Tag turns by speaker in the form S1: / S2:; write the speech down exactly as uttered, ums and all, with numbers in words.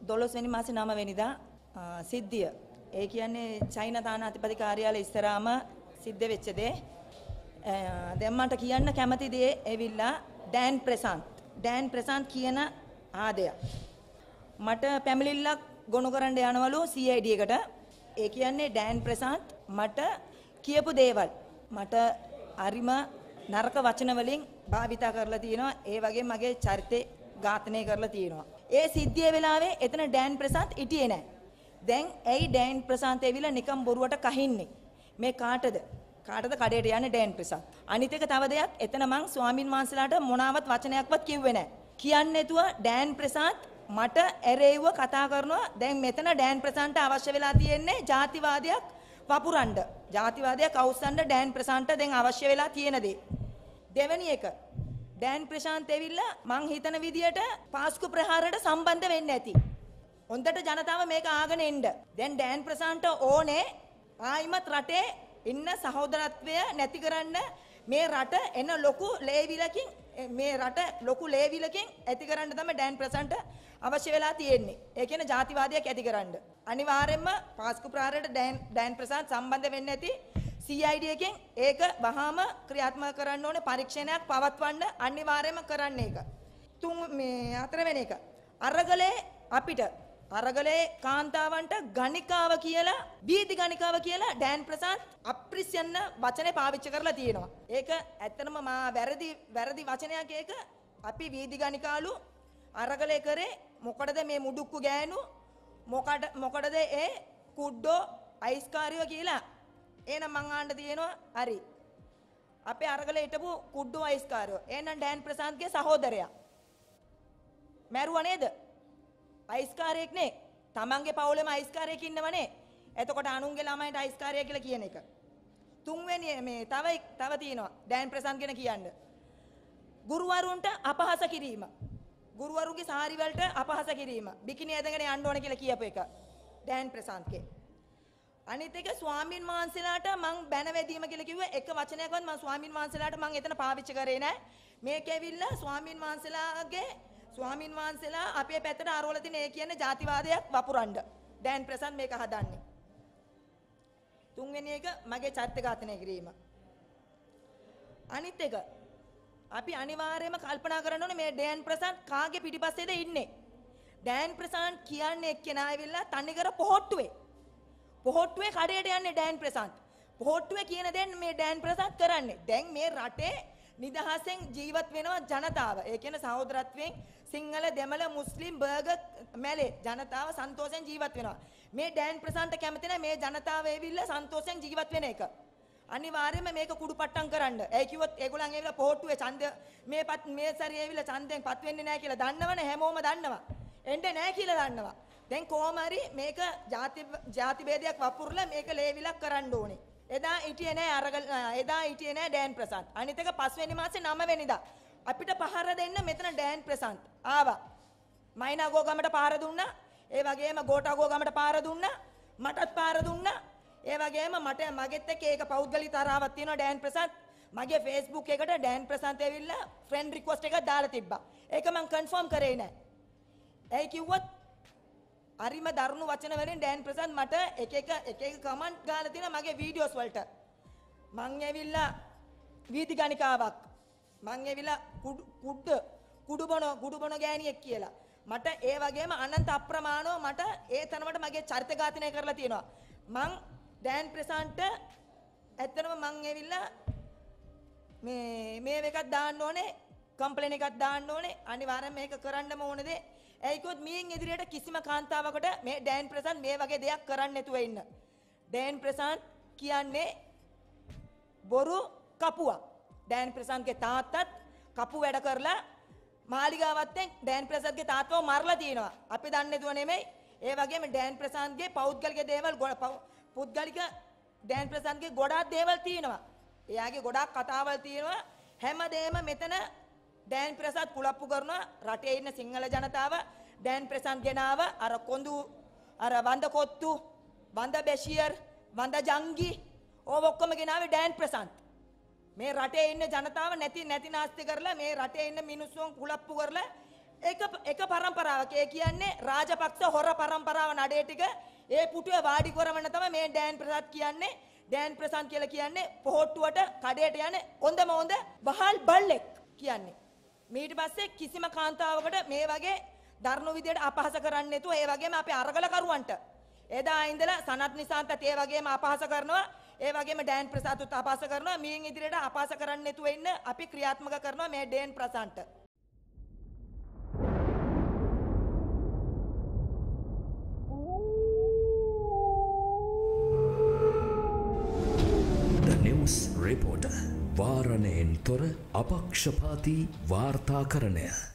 S1: දොළොස් වෙනි මාසේ නව වෙනිදා සිද්ධිය. ඒ කියන්නේ චයිනා තානාධිපති කාර්යාලය ඉස්සරහාම සිද්ධ වෙච්ච දේ. දැන් මට කියන්න කැමති දේ ඇවිල්ලා ඩෑන් ප්‍රසාන්ත්. ඩෑන් ප්‍රසාන්ත් කියන ආදය. මට පැමිණිල්ලක් ගොනු කරන්න යනවලු සී ආයි ඩී එකට. ඒ කියන්නේ ඩෑන් ප්‍රසාන්ත් මට කියපු දේවල් මට අරිම නරක වචන වලින් භාවිතා කරලා තියෙනවා. ඒ වගේම මගේ චරිතේ ඝාතනය කරලා තියෙනවා. ඒ සිද්ධිය වෙලාවේ එතන ඩෑන් ප්‍රසාන්ත් හිටියේ නැහැ. දැන් ඇයි ඩෑන් ප්‍රසාන්ත් ඇවිල්ලා නිකම් බොරුවට කහින්නේ? මේ කාටද? කාටද කඩේට යන්නේ ඩෑන් ප්‍රසාන්ත්? අනිත් එක තව දෙයක් එතන මං ස්වාමින් වහන්සේලාට මොනවත් වචනයක්වත් කිව්වේ නැහැ. කියන්නේ නැතුව ඩෑන් ප්‍රසාන්ත් මට ඇරෙව්ව කතා කරනවා. දැන් මෙතන ඩෑන් ප්‍රසාන්ත්ට අවශ්‍ය වෙලා තියෙන්නේ ජාතිවාදයක් වපුරන්න. ජාතිවාදයක් අවුස්සන්න ඩෑන් ප්‍රසාන්ත්ට දැන් අවශ්‍ය වෙලා තියෙන දේ. දෙවෙනි එක ඩෑන් ප්‍රශාන්ත් ඇවිල්ලා මං හිතන විදියට පාස්කු ප්‍රහාරයට සම්බන්ධ වෙන්න ඇති. හොඳට ජනතාව මේක ආගෙන එන්න. දැන් ඩෑන් ප්‍රශාන්ත්ට ඕනේ ආයිමත් රටේ ඉන්න සහෝදරත්වය නැති කරන්න මේ රට එන ලොකු ලේවිලකින් මේ රට ලොකු ලේවිලකින් ඇති කරන්න තමයි ඩෑන් ප්‍රශාන්ත්ට අවශ්‍ය වෙලා තියෙන්නේ. ඒ කියන්නේ ජාතිවාදයක් ඇති කරන්න. අනිවාර්යයෙන්ම පාස්කු ප්‍රහාරයට ඩෑන් ඩෑන් ප්‍රශාන්ත් සම්බන්ධ වෙන්න ඇති. සී ආයි ඩී එකෙන් ඒක වහාම ක්‍රියාත්මක කරන්න ඕනේ. පරීක්ෂණයක් පවත්වන්න අනිවාර්යයෙන්ම කරන්න ඒක. තුන් මේ හතරවෙනි එක අරගලේ අපිට අරගලේ කාන්තාවන්ට ගණිකාව කියලා බීදි ගණිකාව කියලා ඩෑන් ප්‍රසාන්ත් අප්‍රිසියන්න වචනේ පාවිච්චි කරලා තියෙනවා. ඒක ඇත්තටම මා වැරදි වැරදි වචනයක් ඒක. අපි බීදි ගණිකාලු අරගලේ කරේ මොකටද මේ මුඩුක්කු ගෑනු මොකටද මොකටද ඒ කුඩ්ඩෝ අයිස්කාරියෝ කියලා. එහෙනම් මං ආන්න තියෙනවා හරි. අපේ අරගලේ හිටපු කුඩ්ඩෝ අයිස්කාරයෝ. එහෙනම් ඩෑන් ප්‍රසාන්ත්ගේ සහෝදරයා. මැරුවා නේද? අයිස්කාරයෙක් නේ. තමන්ගේ පවුලේම අයිස්කාරයෙක් ඉන්නවනේ. එතකොට අනුන්ගේ ළමයින්ට අයිස්කාරය කියලා කියන එක. තුන්වෙනි මේ තව තව තියෙනවා ඩෑන් ප්‍රසාන්ත් ගැන කියන්න. ගුරුවරුන්ට අපහාස කිරීම. ගුරුවරුන්ගේ සාරි වලට අපහාස කිරීම. බිකිනි ඇඳගෙන යන්න ඕන කියලා කියපු එක. ඩෑන් ප්‍රසාන්ත්ගේ. අනිත් එක ස්වාමින් වහන්සේලාට මං බැන වැදීම කියලා කිව්වේ එක වචනයක්වත් මං ස්වාමින් වහන්සේලාට මං එතන පාවිච්චි කරේ නැහැ. මේක ඇවිල්ලා ස්වාමින් වහන්සේලාගේ ස්වාමින් වහන්සේලා අපේ පැත්තට ආරවල තියෙන ඒ කියන්නේ ජාතිවාදයක් වපුරන්න. ඩෑන් ප්‍රසාන්ත් මේක හදන්නේ. තුන්වෙනි එක මගේ චරිත ඝාතනය කිරීම. අනිත් එක අපි අනිවාර්යයෙන්ම කල්පනා කරන්න ඕනේ මේ ඩෑන් ප්‍රසාන්ත් කාගේ පිටිපස්සේද ඉන්නේ. ඩෑන් ප්‍රසාන්ත් කියන්නේ එක්කෙනා ඇවිල්ලා තනිකර පොහොට්ටුවේ. පොහොට්ටුවේ කඩේට යන්නේ ඩෑන් ප්‍රසාන්ත්. පොහොට්ටුවේ කියන දේ මේ ඩෑන් ප්‍රසාන්ත් කරන්නේ. දැන් මේ රටේ නිදහසෙන් ජීවත් වෙනවා ජනතාව. ඒ කියන්නේ සහෝදරත්වයෙන් සිංහල දෙමළ මුස්ලිම් බර්ගර් මැලේ ජනතාව සන්තෝෂෙන් ජීවත් වෙනවා. මේ ඩෑන් ප්‍රසාන්ත්ට කැමති නැහැ මේ ජනතාව ඇවිල්ලා සන්තෝෂෙන් ජීවත් වෙන එක. අනිවාර්යයෙන්ම මේක කුඩුපට්ටම් කරන්න. ඒ කිව්වොත් ඒගොල්ලන් ඇවිල්ලා පොහොට්ටුවේ ඡන්ද මේපත් මේ සැරේ ඇවිල්ලා ඡන්දයෙන් පත් වෙන්නේ නැහැ කියලා දන්නවනේ හැමෝම දන්නවා. එන්නේ නැහැ කියලා දන්නවා. දැන් කොහොම හරි මේක ಜಾති ಜಾති ભેදයක් වපුරලා මේක ලේවිලක් කරන්න ඕනේ. එදා හිටියේ නෑ අරගල එදා හිටියේ නෑ ඩෑන් ප්‍රසාන්ත්. අනිත් එක පස්වෙනි මාසේ නව වෙනිදා අපිට පහර දෙන්න මෙතන ඩෑන් ප්‍රසාන්ත් ආවා. මයිනාගෝ ගමට පාර දුන්නා. ඒ වගේම ගෝඨාගෝ ගමට පාර දුන්නා. මටත් පාර දුන්නා. ඒ වගේම මට මගෙත් එක්ක ඒක පෞද්ගලික තරහාවක් තියෙනවා ඩෑන් ප්‍රසාන්ත්. මගේ Facebook එකට ඩෑන් ප්‍රසාන්ත් ඇවිල්ලා ෆ්‍රෙන්ඩ් රික්වෙස්ට් එකක් දාලා තිබ්බා. ඒක මම කන්ෆර්ම් කරේ නෑ. ඒ කිව්වොත් අරිම දරුණු වචන වලින් ඩෑන් ප්‍රසාන්ත් මට එක එක එක එක කමෙන්ට් ගාලා තියෙනවා මගේ වීඩියෝස් වලට. මං ඇවිල්ලා වීදි ගණිකාවක්. මං ඇවිල්ලා කුඩ කුඩු බොන කුඩු බොන ගෑණියෙක් කියලා. මට ඒ වගේම අනන්ත අප්‍රමාණව මට ඒ තරමට මගේ චරිත ඝාතනය කරලා තියෙනවා. මං ඩෑන් ප්‍රසාන්ත්ට ඇත්තටම මං ඇවිල්ලා මේ මේ එකක් දාන්න ඕනේ කම්ප්ලේන් එකක් දාන්න ඕනේ අනිවාර්යෙන් මේක කරන්නම ඕනේ දේ. ඒකොත් මීන් ඉදිරියට කිසිම කාන්තාවකට මේ ඩෑන් ප්‍රසාන්ත් මේ වගේ දෙයක් කරන්න නැතුව ඉන්න. ඩෑන් ප්‍රසාන්ත් කියන්නේ බොරු කපුවා. ඩෑන් ප්‍රසාන්ත්ගේ තාත්තත් කපු වැඩ කරලා මාලිගාවත් එක්ක ඩෑන් ප්‍රසාන්ත්ගේ තාත්තව මරලා තියෙනවා. අපි දන්නේ නැතුව නෙමෙයි. ඒ වගේම ඩෑන් ප්‍රසාන්ත්ගේ පෞද්ගලික දේවල් පුද්ගලික ඩෑන් ප්‍රසාන්ත්ගේ ගොඩාක් දේවල් තියෙනවා. එයාගේ ගොඩාක් කතාවල් තියෙනවා. හැමදේම මෙතන ඩෑන් ප්‍රසාන්ත් කුලප්පු කරනවා. රටේ ඉන්න සිංහල ජනතාව ඩෑන් ප්‍රසාන්ත් ගෙනාව අර කොඳු අර වන්ද කොත්තු වන්ද බැෂියර් වන්ද ජංගි ඕව ඔක්කොම ගෙනාවේ ඩෑන් ප්‍රසාන්ත්. මේ රටේ ඉන්න ජනතාව නැති නැති නාස්ති කරලා මේ රටේ ඉන්න මිනිස්සුන් කුලප්පු කරලා එක එක පරම්පරාවක්. ඒ කියන්නේ රාජපක්ෂ හොර පරම්පරාව නඩේ ටික ඒ පුටුවේ වාඩි කරවන්න තමයි මේ ඩෑන් ප්‍රසාද් කියන්නේ. ඩෑන් ප්‍රසාද් කියලා කියන්නේ පොහොට්ටුවට කඩේට යන්නේ හොඳම හොඳ වහල් බල්ලෙක් කියන්නේ. ඊට පස්සේ කිසිම කාන්තාවකට මේ වගේ දරුණු විදියට අපහාස කරන්නේ නැතුව ඒ වගේම අපේ අරගල කරුවන්ට එදා ඉඳලා සනත් නිසාන්තත් ඒ වගේම අපහාස කරනවා. ඒ වගේම ඩෑන් ප්‍රසාදුත් අපහාස කරනවා. මීන් ඉදිරියට අපහාස කරන්නේ නැතුව ඉන්න අපි ක්‍රියාත්මක කරනවා මේ ඩෑන් ප්‍රසාන්ට.
S2: රිපෝටර් වාරණයෙන් තොර අපක්ෂපාතී වාර්තාකරණය